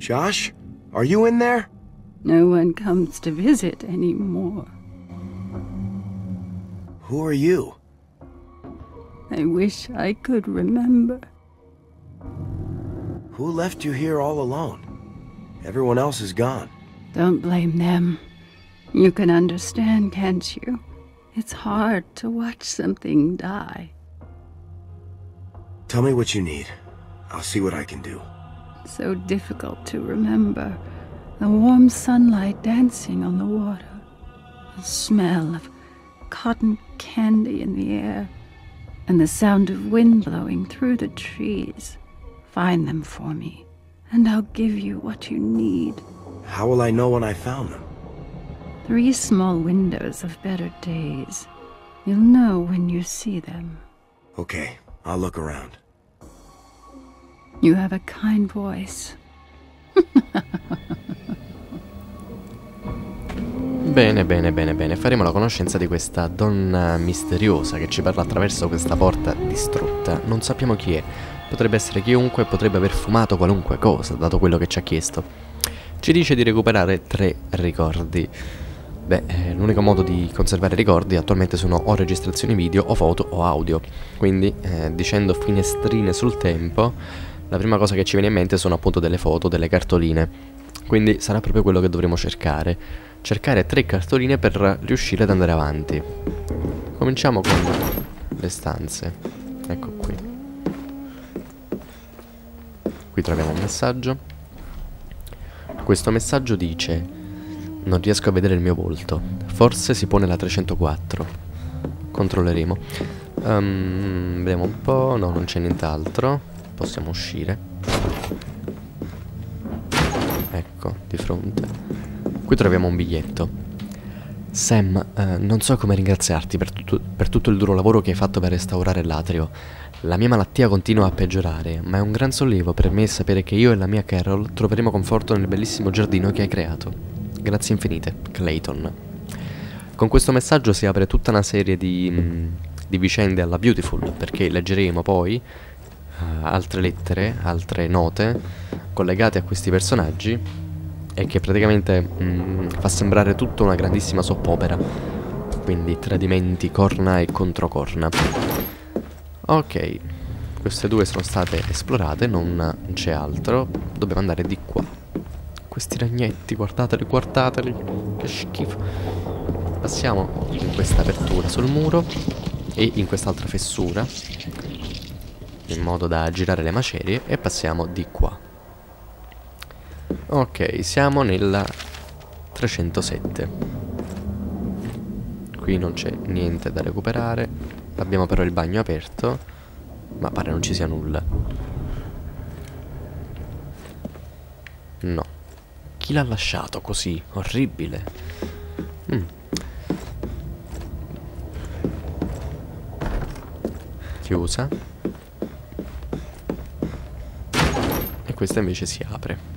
Josh? Are you in there? No one comes to visit anymore. Who are you? I wish I could remember. Who left you here all alone? Everyone else is gone. Don't blame them. You can understand, can't you? It's hard to watch something die. Tell me what you need. I'll see what I can do. So difficult to remember. The warm sunlight dancing on the water. The smell of cotton candy in the air. And the sound of wind blowing through the trees. Find them for me, and I'll give you what you need. How will I know when I found them? 3 small windows of better days. You'll know when you see them. Okay, I'll look around. You have a kind voice. Bene, bene, bene, bene. Faremo la conoscenza di questa donna misteriosa che ci parla attraverso questa porta distrutta. Non sappiamo chi è. Potrebbe essere chiunque, potrebbe aver fumato qualunque cosa, dato quello che ci ha chiesto. Ci dice di recuperare 3 ricordi. Beh, l'unico modo di conservare ricordi attualmente sono o registrazioni video o foto o audio. Quindi, dicendo finestrine sul tempo, la prima cosa che ci viene in mente sono appunto delle foto, delle cartoline. Quindi sarà proprio quello che dovremo cercare. Cercare 3 cartoline per riuscire ad andare avanti. Cominciamo con le stanze. Ecco qui. Qui troviamo un messaggio. Questo messaggio dice: non riesco a vedere il mio volto. Forse si pone la 304. Controlleremo. Vediamo un po'. No, non c'è nient'altro. Possiamo uscire. Ecco, di fronte. Qui troviamo un biglietto. Sam, non so come ringraziarti per tutto il duro lavoro che hai fatto per restaurare l'atrio. La mia malattia continua a peggiorare, ma è un gran sollievo per me sapere che io e la mia Carol troveremo conforto nel bellissimo giardino che hai creato. Grazie infinite, Clayton. Con questo messaggio si apre tutta una serie di vicende alla Beautiful, perché leggeremo poi altre lettere, altre note collegate a questi personaggi e che praticamente fa sembrare tutta una grandissima soppopera. Quindi tradimenti, corna e controcorna. Ok, queste 2 sono state esplorate, non c'è altro. Dobbiamo andare di qua. Questi ragnetti, guardateli, guardateli. Che schifo. Passiamo in questa apertura sul muro e in quest'altra fessura, in modo da girare le macerie, e passiamo di qua. Ok, siamo nella 307. Qui non c'è niente da recuperare. Abbiamo però il bagno aperto, ma pare non ci sia nulla. No. Chi l'ha lasciato così? Orribile. Chiusa. E questa invece si apre.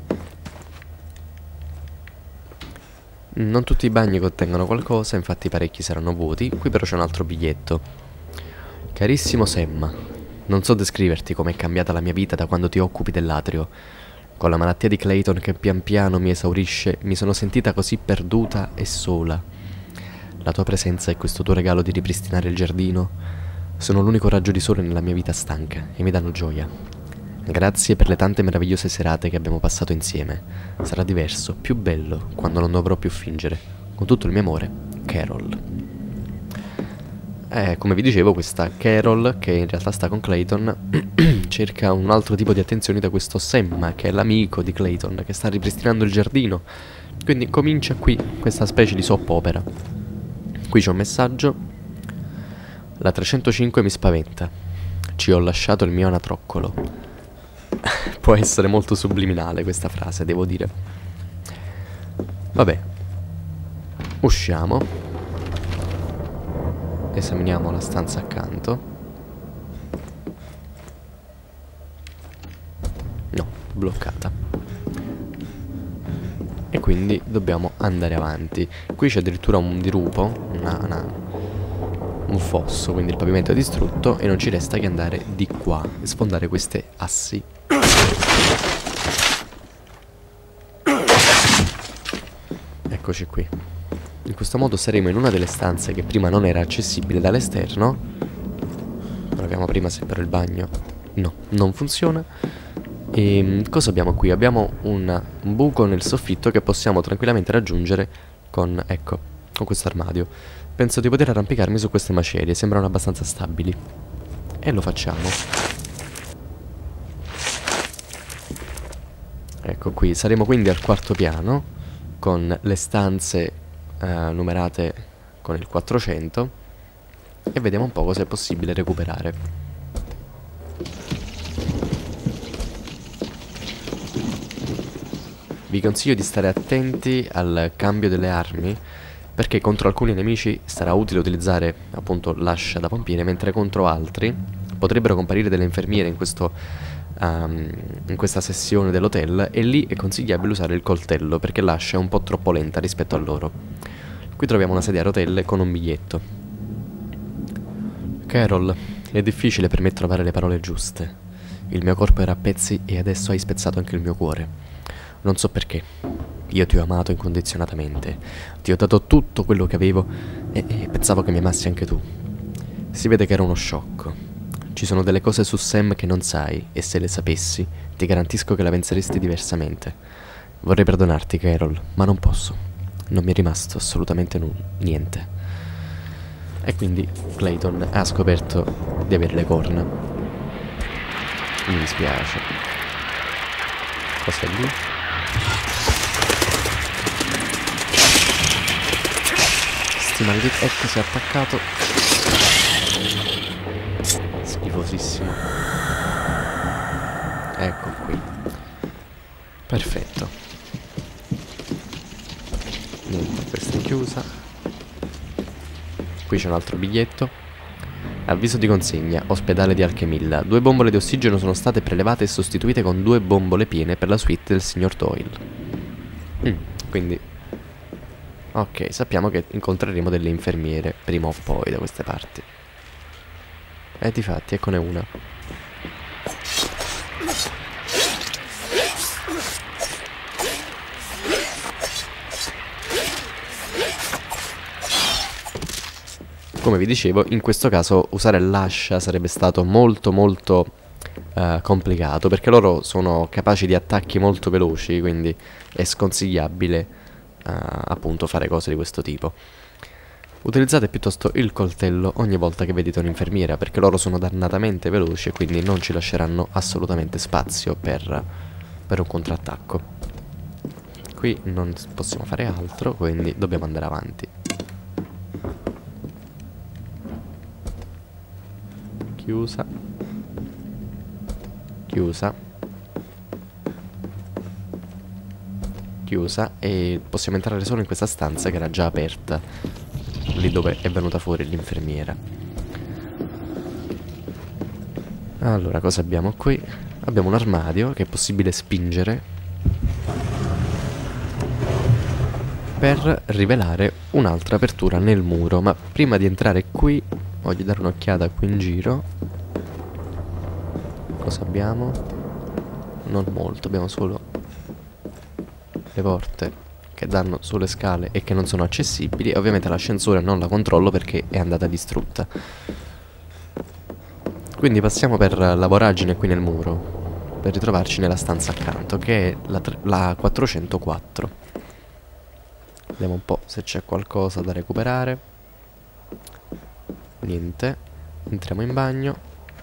Non tutti i bagni contengono qualcosa, infatti parecchi saranno vuoti. Qui però c'è un altro biglietto. Carissimo Sam, non so descriverti com'è cambiata la mia vita da quando ti occupi dell'atrio. Con la malattia di Clayton che pian piano mi esaurisce, mi sono sentita così perduta e sola. La tua presenza e questo tuo regalo di ripristinare il giardino sono l'unico raggio di sole nella mia vita stanca e mi danno gioia. Grazie per le tante meravigliose serate che abbiamo passato insieme. Sarà diverso, più bello, quando non dovrò più fingere. Con tutto il mio amore, Carol. Come vi dicevo, questa Carol, che in realtà sta con Clayton, cerca un altro tipo di attenzioni da questo Sam, che è l'amico di Clayton, che sta ripristinando il giardino. Quindi comincia qui questa specie di soppopera. Qui c'è un messaggio. La 305 mi spaventa. Ci ho lasciato il mio anatroccolo. Può essere molto subliminale questa frase, devo dire. Vabbè. Usciamo. Esaminiamo la stanza accanto. No, bloccata. E quindi dobbiamo andare avanti. Qui c'è addirittura un dirupo, un fosso, quindi il pavimento è distrutto e non ci resta che andare di qua e sfondare queste assi. Eccoci qui. In questo modo saremo in una delle stanze che prima non era accessibile dall'esterno. Proviamo prima se per il bagno. No, non funziona. E cosa abbiamo qui? Abbiamo un buco nel soffitto che possiamo tranquillamente raggiungere con, ecco, con questo armadio. Penso di poter arrampicarmi su queste macerie, sembrano abbastanza stabili. E lo facciamo. Ecco qui, saremo quindi al quarto piano, con le stanze numerate con il 400, e vediamo un po' cosa è possibile recuperare. Vi consiglio di stare attenti al cambio delle armi, perché contro alcuni nemici sarà utile utilizzare appunto l'ascia da pompiere, mentre contro altri potrebbero comparire delle infermiere in questa sessione dell'hotel, e lì è consigliabile usare il coltello perché l'ascia è un po' troppo lenta rispetto a loro. Qui troviamo una sedia a rotelle con un biglietto. Carol, è difficile per me trovare le parole giuste. Il mio corpo era a pezzi e adesso hai spezzato anche il mio cuore. Non so perché. Io ti ho amato incondizionatamente. Ti ho dato tutto quello che avevo e pensavo che mi amassi anche tu. Si vede che era uno sciocco. Ci sono delle cose su Sam che non sai, e se le sapessi, ti garantisco che la penseresti diversamente. Vorrei perdonarti, Carol, ma non posso. Non mi è rimasto assolutamente niente. E quindi Clayton ha scoperto di avere le corna. Mi dispiace. Cos'è lì? Sti maledetti. Ecco, si è attaccato. Schifosissimo. Ecco qui. Perfetto. Niente, questa è chiusa. Qui c'è un altro biglietto. Avviso di consegna, ospedale di Alchemilla. 2 bombole di ossigeno sono state prelevate e sostituite con 2 bombole piene per la suite del signor Doyle. Quindi ok, sappiamo che incontreremo delle infermiere prima o poi da queste parti. E difatti, eccone una. Come vi dicevo, in questo caso usare l'ascia sarebbe stato molto complicato, perché loro sono capaci di attacchi molto veloci, quindi è sconsigliabile appunto fare cose di questo tipo. Utilizzate piuttosto il coltello ogni volta che vedete un'infermiera, perché loro sono dannatamente veloci e quindi non ci lasceranno assolutamente spazio per un contrattacco. Qui non possiamo fare altro, quindi dobbiamo andare avanti. Chiusa. Chiusa. Chiusa. E possiamo entrare solo in questa stanza che era già aperta, lì dove è venuta fuori l'infermiera. Allora, cosa abbiamo qui? Abbiamo un armadio che è possibile spingere per rivelare un'altra apertura nel muro. Ma prima di entrare qui voglio dare un'occhiata qui in giro. Cosa abbiamo? Non molto, abbiamo solo le porte che danno sulle scale e che non sono accessibili. Ovviamente l'ascensore non la controllo perché è andata distrutta. Quindi passiamo per la voragine qui nel muro, per ritrovarci nella stanza accanto, che è la 404. Vediamo un po' se c'è qualcosa da recuperare. Niente. Entriamo in bagno.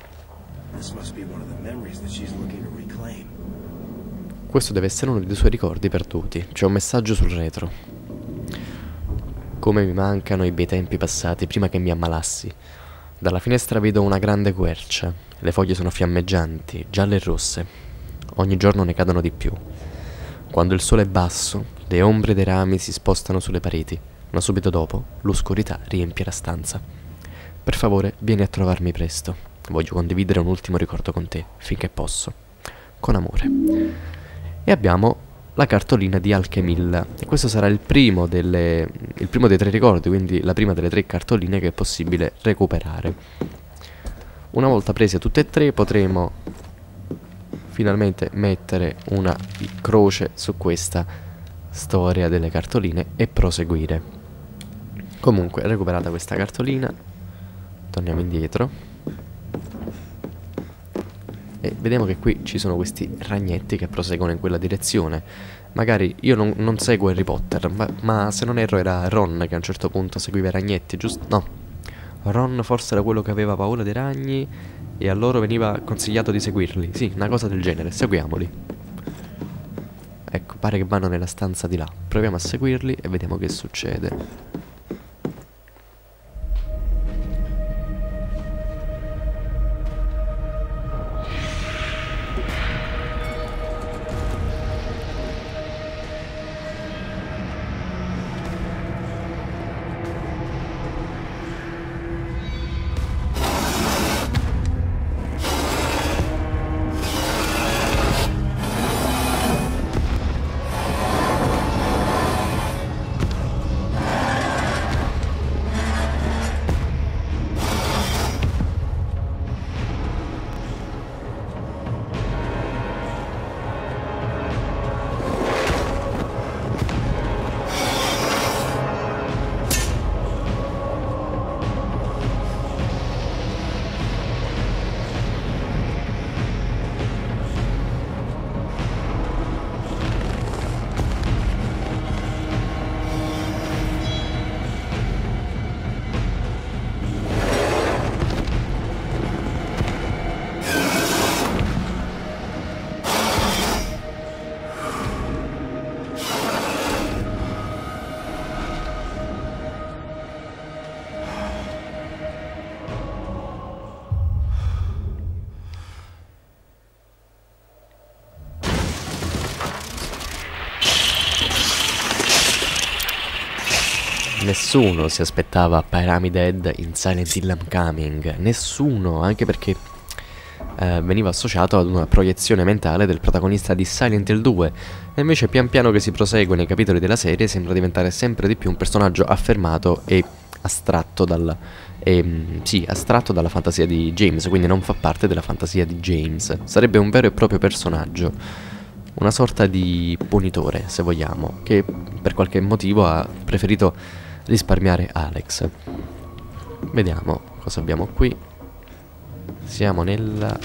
Questo deve essere uno dei suoi ricordi perduti. C'è un messaggio sul retro. Come mi mancano i bei tempi passati prima che mi ammalassi. Dalla finestra vedo una grande quercia. Le foglie sono fiammeggianti, gialle e rosse. Ogni giorno ne cadono di più. Quando il sole è basso, le ombre dei rami si spostano sulle pareti, ma subito dopo l'oscurità riempie la stanza. Per favore, vieni a trovarmi presto. Voglio condividere un ultimo ricordo con te, finché posso. Con amore. E abbiamo la cartolina di Alchemilla. E questo sarà il primo dei 3 ricordi, quindi la prima delle 3 cartoline che è possibile recuperare. Una volta prese tutte e 3 potremo finalmente mettere una croce su questa storia delle cartoline e proseguire. Comunque, recuperata questa cartolina, torniamo indietro e vediamo che qui ci sono questi ragnetti che proseguono in quella direzione. Magari io non seguo Harry Potter, ma se non erro era Ron che a un certo punto seguiva i ragnetti, giusto? No, Ron forse era quello che aveva paura dei ragni e a loro veniva consigliato di seguirli. Sì, una cosa del genere, seguiamoli. Ecco, pare che vanno nella stanza di là. Proviamo a seguirli e vediamo che succede. Nessuno si aspettava Pyramid Head in Silent Hill Homecoming, nessuno, anche perché veniva associato ad una proiezione mentale del protagonista di Silent Hill 2 e invece pian piano che si prosegue nei capitoli della serie sembra diventare sempre di più un personaggio affermato e astratto dalla fantasia di James, quindi non fa parte della fantasia di James, sarebbe un vero e proprio personaggio, una sorta di punitore se vogliamo, che per qualche motivo ha preferito risparmiare Alex. Vediamo cosa abbiamo qui. Siamo nella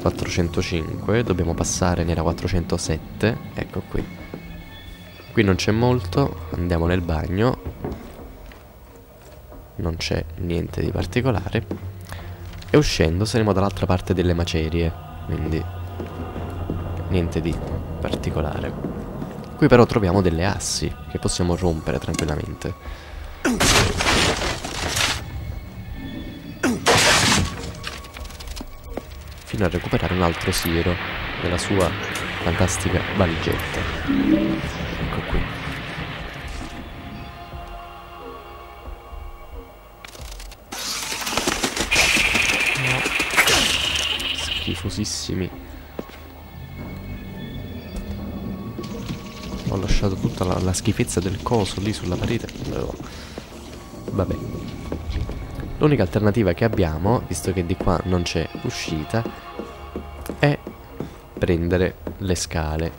405, dobbiamo passare nella 407, ecco qui. Qui non c'è molto, andiamo nel bagno, non c'è niente di particolare e uscendo saremo dall'altra parte delle macerie, quindi niente di particolare. Qui però troviamo delle assi che possiamo rompere tranquillamente. Fino a recuperare un altro siero nella sua fantastica valigetta. Ecco qui. Schifosissimi. Ho lasciato tutta la schifezza del coso lì sulla parete. Vabbè. L'unica alternativa che abbiamo, visto che di qua non c'è uscita, è prendere le scale.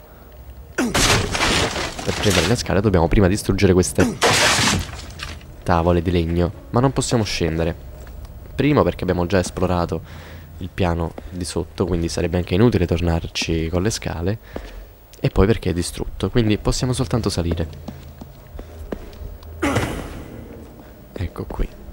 Per prendere le scale dobbiamo prima distruggere queste tavole di legno, ma non possiamo scendere. Primo perché abbiamo già esplorato il piano di sotto, quindi sarebbe anche inutile tornarci con le scale. E poi perché è distrutto, quindi possiamo soltanto salire. Ecco qui.